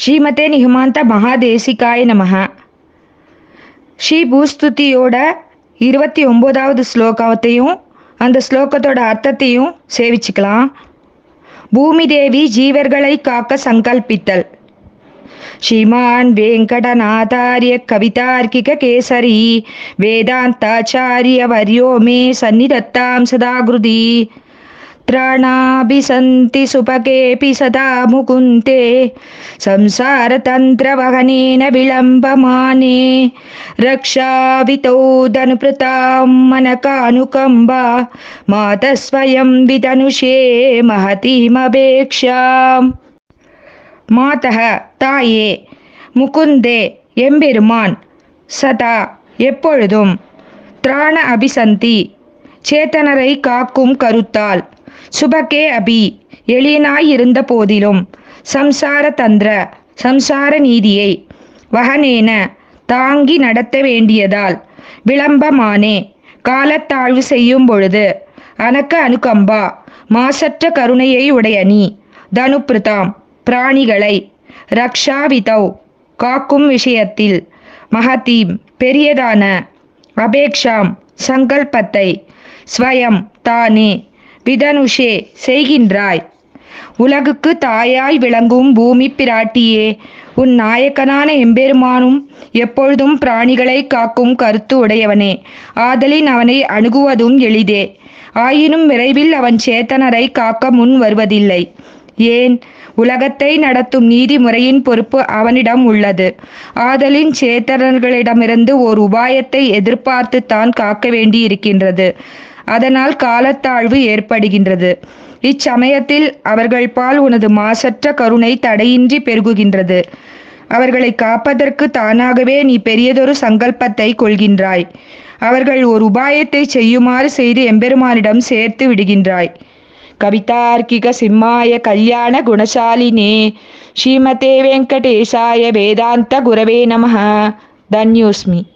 ஸ்ரீமதே நிகமாந்த மகாதேசிகாய நமஹ. ஸ்ரீ பூஸ்துதியோட 29வது ஸ்லோகத்தையும் அந்த ஸ்லோகத்தோட அர்த்தத்தையும் சேவிச்சுக்கலாம். பூமி தேவி ஜீவர்களை காக்க சங்கல்பித்தல். ஸ்ரீமான் வெங்கடநாதாரிய கவிதார்க்கிக கேசரி வேதாந்தாச்சாரிய வர்யோ மே சந்நிதத்தாம் சதாகிருதி. த்ராணாபிசந்தி சுபகேபி சதா முகுந்தே சம்சாரதந்திரவகனேன விளம்பமானே ரக்ஷாவிதோ தனுப்ருதாம் மனகானுகம்பா மாதஸ்வயம் விதனுஷே மகதீமபேக்ஷாம். மாதः தாயே, முகுந்தே எம்பெருமான், சதா எப்பொழுதும், திராண அபிசந்தி சேத்தனரை காக்கும் கருத்தால், சுபகே அபி எளியனாயிருந்த போதிலும், சம்சார தந்திர சம்சார நீதியை, வகனேன தாங்கி நடத்த வேண்டியதால், விளம்பமானே காலத்தாழ்வு செய்யும் பொழுது, அனக்க அனுகம்பா மாசற்ற கருணையை உடைய நீ, தனுப்ருதாம் பிராணிகளை, ரக்ஷாவிதௌ காக்கும் விஷயத்தில், மகதீம் பெரியதான, அபேக்ஷாம் சங்கல்பத்தை, ஸ்வயம் தானே, விதனுஷே செய்கின்றாய். உலகுக்கு தாயாய் விளங்கும் பூமி பிராட்டியே, உன் நாயக்கனான எம்பெருமானும் எப்பொழுதும் பிராணிகளை காக்கும் கருத்து உடையவனே. ஆதலின் அவனை அணுகுவதும் எளிதே. ஆயினும் விரைவில் அவன் சேத்தனரை காக்க முன் வருவதில்லை. ஏன்? உலகத்தை நடத்தும் நீதிமுறையின் பொறுப்பு அவனிடம் உள்ளது. ஆதலின் சேத்தனர்களிடமிருந்து ஓர் உபாயத்தை எதிர்பார்த்து தான் காக்க வேண்டி இருக்கின்றது. அதனால் காலத்தாழ்வு ஏற்படுகின்றது. இச்சமயத்தில் அவர்கள் பால் உனது மாசற்ற கருணை தடையின்றி பெருகுகின்றது. அவர்களை காப்பதற்கு தானாகவே நீ பெரியதொரு சங்கல்பத்தை கொள்கின்றாய். அவர்கள் ஒரு உபாயத்தை செய்யுமாறு செய்து எம்பெருமானிடம் சேர்த்து விடுகின்றாய். கவிதார்க்கிக சிம்மாய கல்யாண குணசாலினே ஸ்ரீமதே வெங்கடேசாய வேதாந்த குரவே நமஹ. தன்யோஸ்மி.